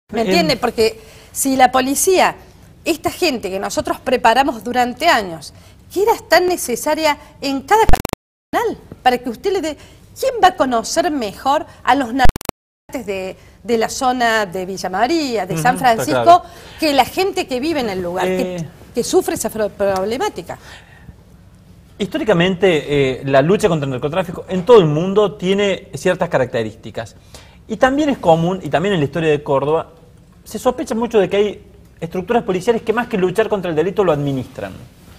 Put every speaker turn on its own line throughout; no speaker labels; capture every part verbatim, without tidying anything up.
¿Me entiende? Porque si la policía, esta gente que nosotros preparamos durante años, que era tan necesaria en cada canal, para que usted le dé... ¿Quién va a conocer mejor a los narcotraficantes de, de la zona de Villa María, de uh-huh, San Francisco, claro, que la gente que vive en el lugar, eh... que, que sufre esa problemática?
Históricamente, eh, la lucha contra el narcotráfico en todo el mundo tiene ciertas características. Y también es común, y también en la historia de Córdoba, se sospecha mucho de que hay estructuras policiales que más que luchar contra el delito lo administran.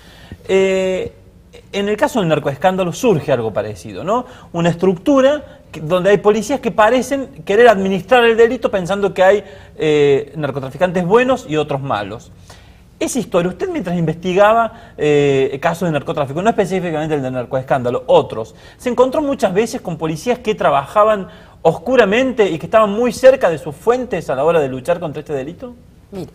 Eh, en el caso del narcoescándalo surge algo parecido, ¿no? Una estructura que, donde hay policías que parecen querer administrar el delito pensando que hay eh, narcotraficantes buenos y otros malos. Esa historia, usted mientras investigaba eh, casos de narcotráfico, no específicamente el del narcoescándalo, otros, se encontró muchas veces con policías que trabajaban oscuramente y que estaban muy cerca de sus fuentes a la hora de luchar contra este delito.
Mire,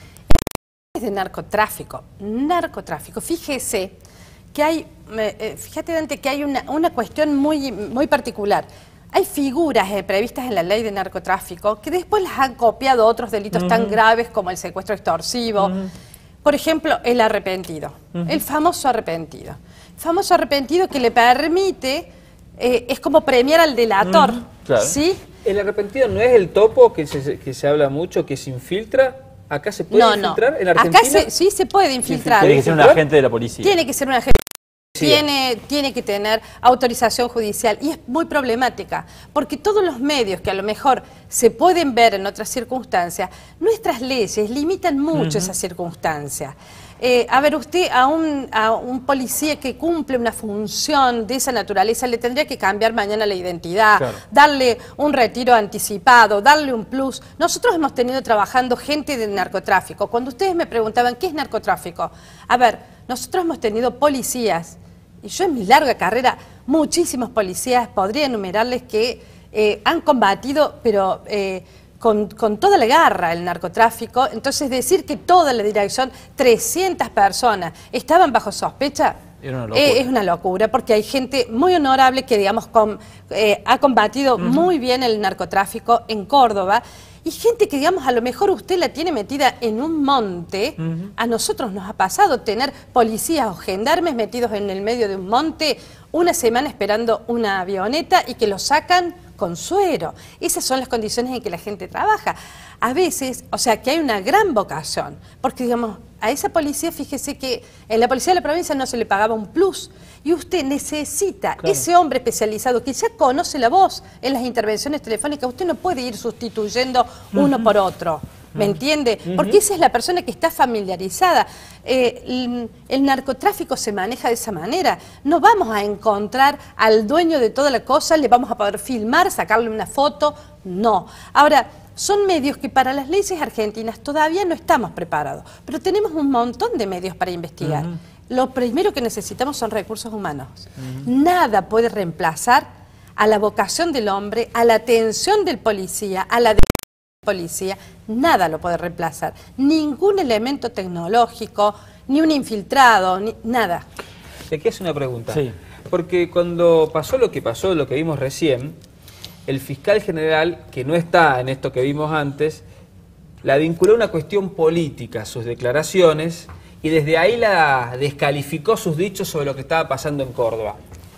es de narcotráfico, narcotráfico, fíjese que hay, eh, fíjate Dante, que hay una, una cuestión muy, muy particular. Hay figuras eh, previstas en la ley de narcotráfico que después las han copiado otros delitos uh-huh. tan graves como el secuestro extorsivo. Uh-huh. Por ejemplo, el arrepentido, uh-huh. el famoso arrepentido. El famoso arrepentido que le permite, eh, es como premiar al delator, uh-huh. claro. ¿sí?
El arrepentido no es el topo que se, que se habla mucho, que se infiltra. ¿Acá se puede
no,
infiltrar?
No.
¿En Argentina?
Acá se, sí se puede infiltrar.
Tiene que ser un agente de la policía.
Tiene que ser un agente. Tiene, tiene que tener autorización judicial y es muy problemática porque todos los medios que a lo mejor se pueden ver en otras circunstancias, nuestras leyes limitan mucho uh-huh. esa circunstancia. Eh, a ver, usted a un, a un policía que cumple una función de esa naturaleza le tendría que cambiar mañana la identidad, claro. darle un retiro anticipado, darle un plus. Nosotros hemos tenido trabajando gente de narcotráfico. Cuando ustedes me preguntaban ¿qué es narcotráfico? A ver, nosotros hemos tenido policías, y yo en mi larga carrera, muchísimos policías, podría enumerarles que eh, han combatido, pero eh, con, con toda la garra el narcotráfico. Entonces decir que toda la dirección, trescientas personas, estaban bajo sospecha,
Era una
eh, es una locura, porque hay gente muy honorable que, digamos, com, eh, ha combatido uh-huh. muy bien el narcotráfico en Córdoba. Y gente que, digamos, a lo mejor usted la tiene metida en un monte. Uh-huh. A nosotros nos ha pasado tener policías o gendarmes metidos en el medio de un monte una semana esperando una avioneta y que lo sacan con suero. Esas son las condiciones en que la gente trabaja. A veces, o sea, que hay una gran vocación, porque, digamos, a esa policía, fíjese que en la policía de la provincia no se le pagaba un plus, y usted necesita claro. ese hombre especializado que ya conoce la voz en las intervenciones telefónicas. Usted no puede ir sustituyendo uh-huh. uno por otro, ¿me uh-huh. entiende? Uh-huh. Porque esa es la persona que está familiarizada. Eh, el, el narcotráfico se maneja de esa manera. No vamos a encontrar al dueño de toda la cosa, le vamos a poder filmar, sacarle una foto, no. Ahora, son medios que para las leyes argentinas todavía no estamos preparados, pero tenemos un montón de medios para investigar. Uh-huh. Lo primero que necesitamos son recursos humanos. Uh-huh. Nada puede reemplazar a la vocación del hombre, a la atención del policía, a la de policía, nada lo puede reemplazar. Ningún elemento tecnológico, ni un infiltrado, ni nada.
Aquí es una pregunta.
Sí.
Porque cuando pasó lo que pasó, lo que vimos recién, el fiscal general, que no está en esto que vimos antes, la vinculó a una cuestión política, sus declaraciones, y desde ahí la descalificó sus dichos sobre lo que estaba pasando en Córdoba.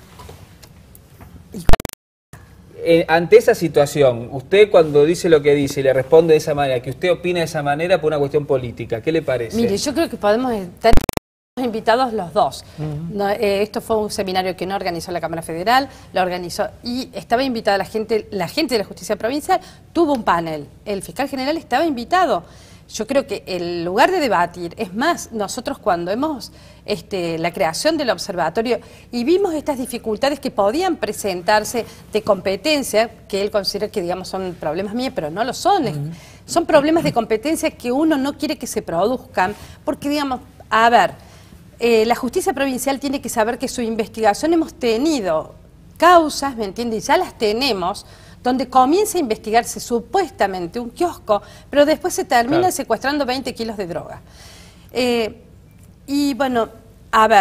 Eh, ante esa situación, usted cuando dice lo que dice y le responde de esa manera, que usted opina de esa manera por una cuestión política, ¿qué le parece?
Mire, yo creo que podemos estar invitados los dos. Uh-huh. no, eh, esto fue un seminario que no organizó la Cámara Federal, lo organizó y estaba invitada la gente, la gente de la Justicia Provincial, tuvo un panel, el fiscal general estaba invitado. Yo creo que el lugar de debatir, es más, nosotros cuando hemos este, la creación del observatorio y vimos estas dificultades que podían presentarse de competencia, que él considera que digamos son problemas míos, pero no lo son, uh-huh. son problemas de competencia que uno no quiere que se produzcan, porque digamos, a ver, eh, la justicia provincial tiene que saber que su investigación hemos tenido causas, ¿me entiendes? Ya las tenemos, donde comienza a investigarse supuestamente un kiosco, pero después se termina claro. secuestrando veinte kilos de droga. Eh, y bueno, a ver,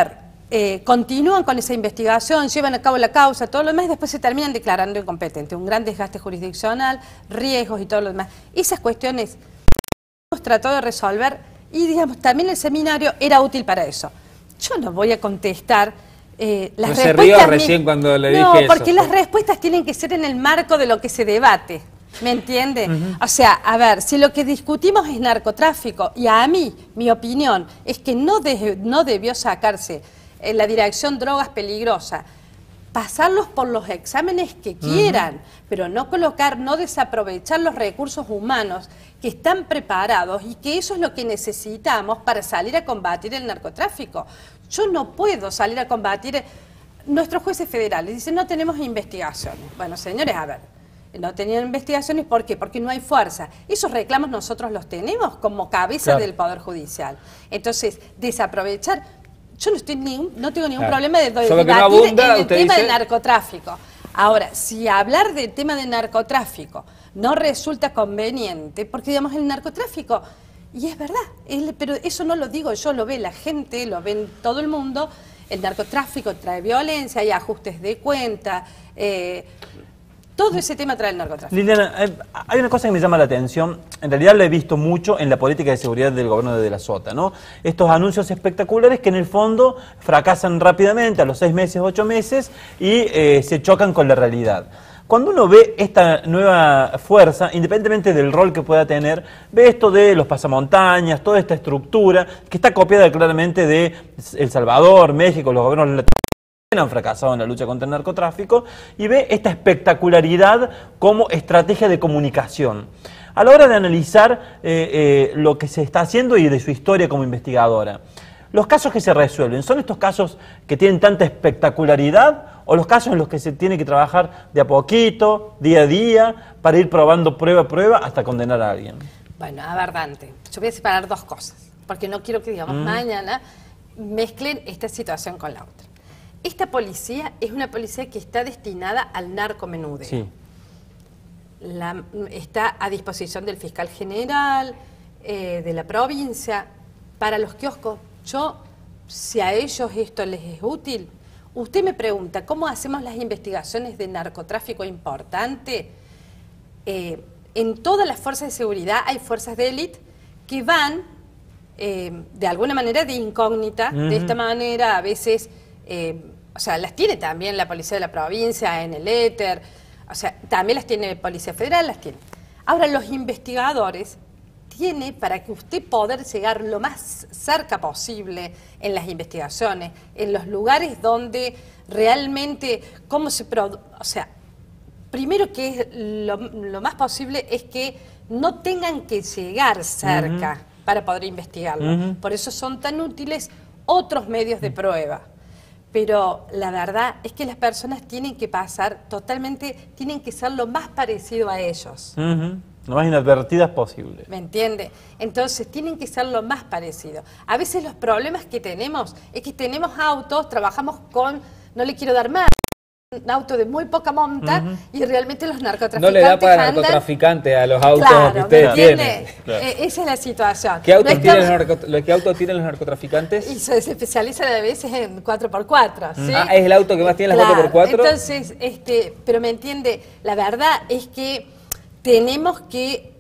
eh, continúan con esa investigación, llevan a cabo la causa, todo lo demás, y después se terminan declarando incompetentes. Un gran desgaste jurisdiccional, riesgos y todo lo demás. Esas cuestiones hemos tratado de resolver y, digamos, también el seminario era útil para eso. Yo no voy a contestar eh, las
no
respuestas...
se rió recién cuando le dije
No,
eso.
porque las respuestas tienen que ser en el marco de lo que se debate. ¿Me entiende? Uh-huh. O sea, a ver, si lo que discutimos es narcotráfico, y a mí, mi opinión, es que no, de, no debió sacarse en la dirección drogas peligrosas, pasarlos por los exámenes que quieran, uh-huh. pero no colocar, no desaprovechar los recursos humanos que están preparados y que eso es lo que necesitamos para salir a combatir el narcotráfico. Yo no puedo salir a combatir... Nuestros jueces federales dicen, no tenemos investigaciones. Bueno, señores, a ver, no tenían investigaciones, ¿por qué? Porque no hay fuerza. Esos reclamos nosotros los tenemos como cabeza claro. del Poder Judicial. Entonces, desaprovechar... Yo no, estoy ni, no tengo ningún claro. problema de, de debatir no abunda, en el tema dice... del narcotráfico. Ahora, si hablar del tema del narcotráfico no resulta conveniente, porque digamos el narcotráfico, y es verdad, el, pero eso no lo digo yo, lo ve la gente, lo ven todo el mundo, el narcotráfico trae violencia, hay ajustes de cuenta, eh, todo ese tema trae el narcotráfico.
Liliana, hay una cosa que me llama la atención, en realidad lo he visto mucho en la política de seguridad del gobierno de De la Sota, ¿no? Estos anuncios espectaculares que en el fondo fracasan rápidamente, a los seis meses, ocho meses, y eh, se chocan con la realidad. Cuando uno ve esta nueva fuerza, independientemente del rol que pueda tener, ve esto de los pasamontañas, toda esta estructura, que está copiada claramente de El Salvador, México, los gobiernos latinoamericanos, han fracasado en la lucha contra el narcotráfico, y ve esta espectacularidad como estrategia de comunicación. A la hora de analizar eh, eh, lo que se está haciendo y de su historia como investigadora, ¿los casos que se resuelven son estos casos que tienen tanta espectacularidad o los casos en los que se tiene que trabajar de a poquito, día a día, para ir probando prueba a prueba hasta condenar a alguien?
Bueno, a ver, Dante, yo voy a separar dos cosas, porque no quiero que, digamos, mm. mañana mezclen esta situación con la otra. Esta policía es una policía que está destinada al narcomenudeo. Sí. La, está a disposición del fiscal general, eh, de la provincia, para los kioscos. Yo, si a ellos esto les es útil, usted me pregunta, ¿cómo hacemos las investigaciones de narcotráfico importante? Eh, en todas las fuerzas de seguridad hay fuerzas de élite que van, eh, de alguna manera, de incógnita, uh-huh. de esta manera, a veces... Eh, o sea, las tiene también la policía de la provincia en el éter, o sea, también las tiene la Policía Federal, las tiene. Ahora, los investigadores tiene para que usted poder llegar lo más cerca posible en las investigaciones, en los lugares donde realmente, cómo se produce, o sea, primero que es lo, lo más posible es que no tengan que llegar cerca uh-huh. para poder investigarlo. Uh-huh. Por eso son tan útiles otros medios de prueba. Pero la verdad es que las personas tienen que pasar totalmente, tienen que ser lo más parecido a ellos.
Uh-huh. Lo más inadvertidas posible.
¿Me entiende? Entonces tienen que ser lo más parecido. A veces los problemas que tenemos es que tenemos autos, trabajamos con, no le quiero dar más, un auto de muy poca monta uh-huh. y realmente los narcotraficantes
no le da para andan... narcotraficante a los autos
claro,
que ustedes tienen.
Claro. Eh, esa es la situación.
¿Qué autos, no tienen estamos... los narco... ¿Qué autos tienen los narcotraficantes?
Y se especializan a veces en cuatro por cuatro. ¿Sí?
Ah, ¿es el auto que más tiene las
claro.
cuatro por cuatro?
Entonces, este, pero me entiende, la verdad es que tenemos que,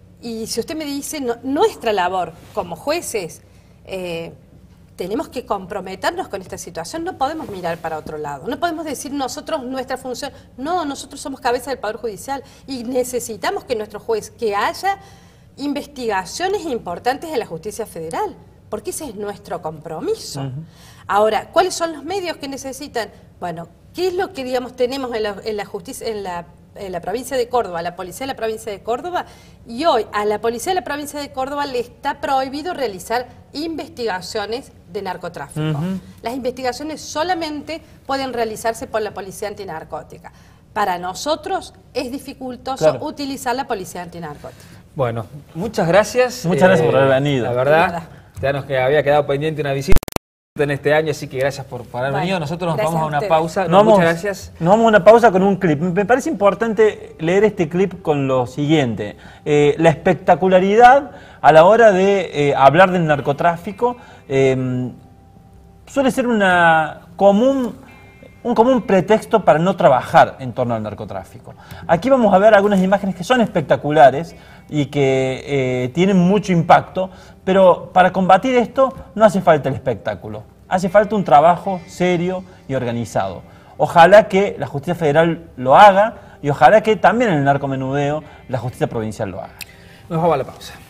y si usted me dice, no, nuestra labor como jueces, eh, tenemos que comprometernos con esta situación, no podemos mirar para otro lado, no podemos decir nosotros nuestra función, no, nosotros somos cabeza del Poder Judicial y necesitamos que nuestro juez, que haya investigaciones importantes en la justicia federal, porque ese es nuestro compromiso. Uh-huh. Ahora, ¿cuáles son los medios que necesitan? Bueno, ¿qué es lo que digamos tenemos en la, en la justicia, en la en la provincia de Córdoba, la policía de la provincia de Córdoba, y hoy a la policía de la provincia de Córdoba le está prohibido realizar investigaciones de narcotráfico. Uh-huh. Las investigaciones solamente pueden realizarse por la policía antinarcótica. Para nosotros es dificultoso claro. utilizar la policía antinarcótica.
Bueno, muchas gracias.
Muchas eh, gracias por haber venido.
La verdad, ya nos había quedado pendiente una visita en este año, así que gracias por, por haber vale. venido. Nosotros nos vamos a, a una pausa.
No,
muchas
vamos,
gracias.
Nos vamos a una pausa con un clip. Me parece importante leer este clip con lo siguiente. Eh, la espectacularidad a la hora de eh, hablar del narcotráfico, eh, suele ser una común, un común pretexto para no trabajar en torno al narcotráfico. Aquí vamos a ver algunas imágenes que son espectaculares y que eh, tienen mucho impacto, pero para combatir esto no hace falta el espectáculo, hace falta un trabajo serio y organizado. Ojalá que la justicia federal lo haga y ojalá que también en el narcomenudeo la justicia provincial lo haga.
Nos vamos a la pausa.